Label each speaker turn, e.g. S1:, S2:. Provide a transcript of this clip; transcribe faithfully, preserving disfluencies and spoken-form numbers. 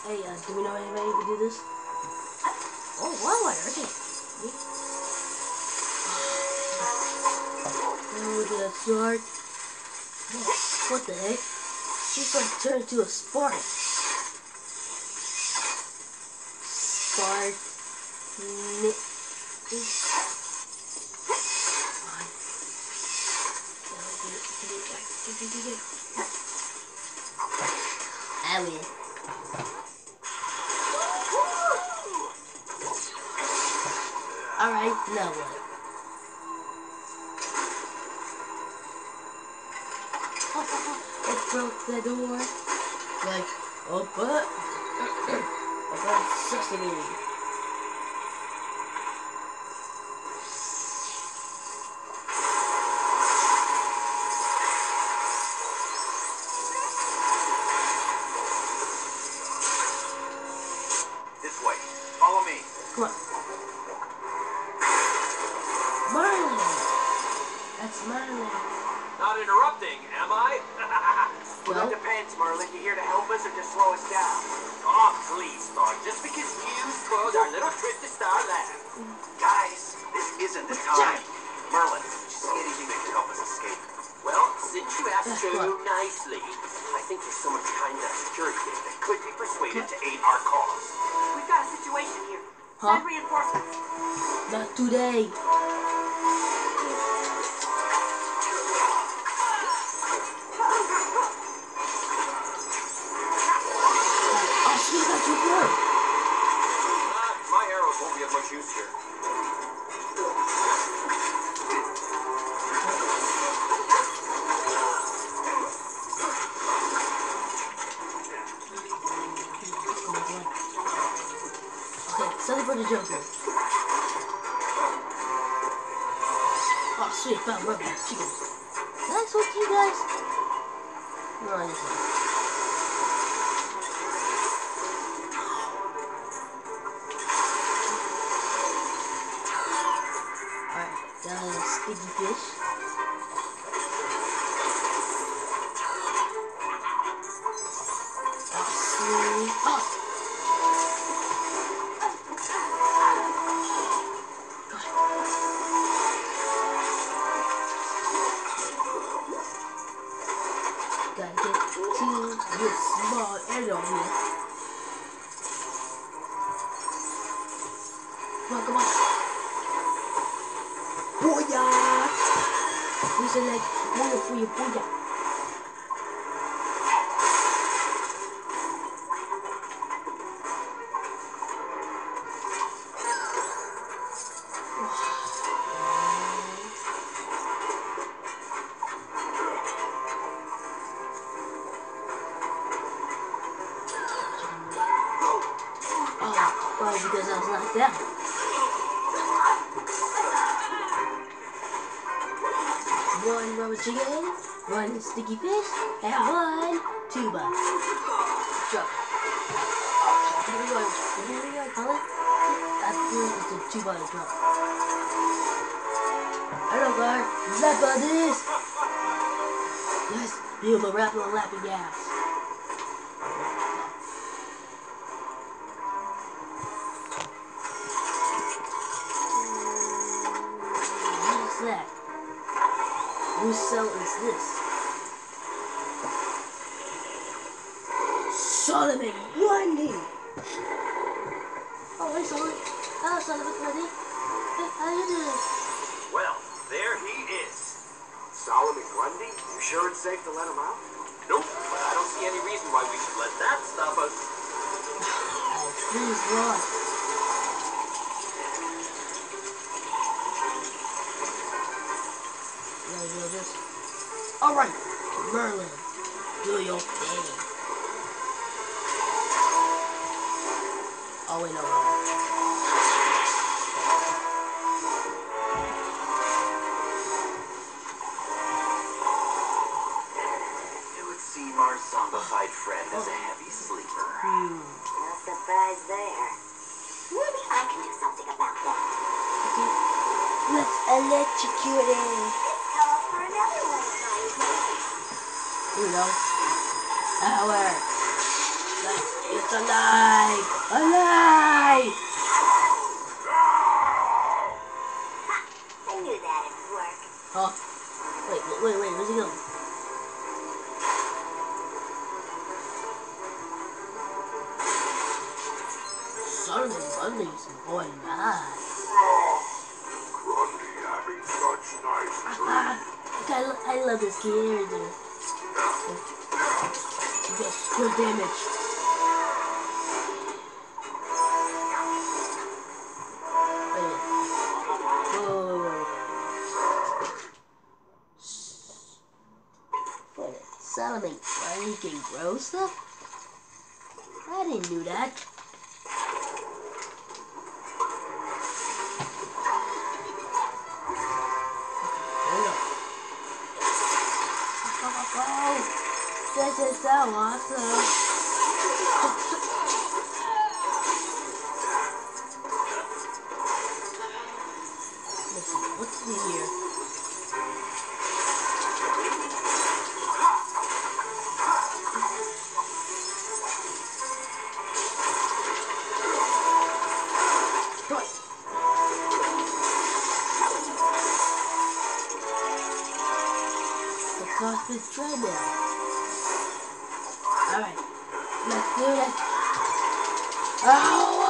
S1: Hey, uh, do we know anybody who can do this? Oh, wow, okay. Oh, look at that sword. Whoa, what the heck? She's like turned into a Spartan. Spartan. I win. Alright, now what? It broke the door. Like, oh, but. About sesame.
S2: This way. Follow me.
S1: Come on. Merlin! That's Merlin.
S2: Not interrupting, am I?
S3: Well,
S1: No?
S3: that depends, Merlin. You here to help us or to slow us down?
S2: Oh, please, Thor. Just because you spoiled our little trip to Starland.
S3: Guys, this isn't the time.
S2: Merlin, did you see anything that could help us escape? Well, since you asked so nicely, I think there's someone behind that security gate that could be persuaded to aid our cause.
S4: We've got a situation here.
S1: Huh?
S4: Send reinforcements.
S1: Not today. Oh, she got you good.
S2: Uh, my arrows won't be of much use here.
S1: Okay, something for the Joker. Oh, sweet, found rubber chicken. Can I switch you guys? No, I just want. Alright, got a sticky fish. Oh, sweet. Oh! Gotta get to this small area here. Come on, come on. Booyah! We should like move for you, booyah. Oh, because I was knocked down. One rubber chicken, one sticky fish, and one tuba. Drop. Here we go. Here we go, Colin. I think it's a tuba drop. Hello, guard. Lap on this. Yes, feel the rap on lapping gas. That? Whose cell is this? Solomon Grundy! Oh, hey Solomon. Hello, Solomon Grundy. Hey, how you doing?
S2: Well, there he is.
S3: Solomon Grundy? You sure it's safe to let him out?
S2: Nope, but I don't see any reason why we should let that stop us.
S1: Oh, please, Lord. Alright, Merlin, do your thing. Oh, wait, no, no.
S2: It would seem our zombified friend is a heavy sleeper.
S1: Hmm.
S4: No surprise there. Maybe I can do something about that.
S1: Okay, let's electrocute him.
S4: This calls for another one of my
S1: You know, our, like, it's It's alive! Alive!
S4: I knew that'd work.
S1: Huh? Wait, wait, wait, wait, where's he going? Solomon Grundy's more alive.
S3: Grundy having such nice
S1: Ah, I, lo- I love this character. He does good damage. Wait. Whoa. Wait, Solomon Grundy can grow stuff? I didn't do that. Wow, this is so awesome. Let's see, what's in here? Cosmic treadmill. Alright, let's do this. Oh!